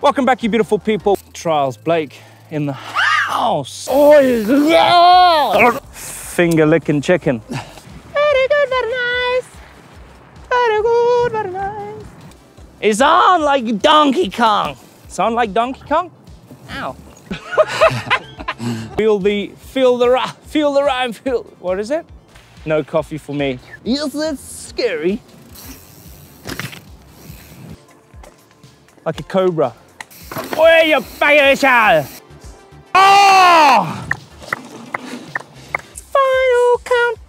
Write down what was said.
Welcome back, you beautiful people. Trials Blake in the house. Oh, yeah. Finger licking chicken. Very good, very nice. Very good, very nice. It's on like Donkey Kong. Sound like Donkey Kong? Ow. Feel the rhyme, what is it? No coffee for me. Yes, that's scary. Like a cobra. Where you fire? Oh! Final countdown.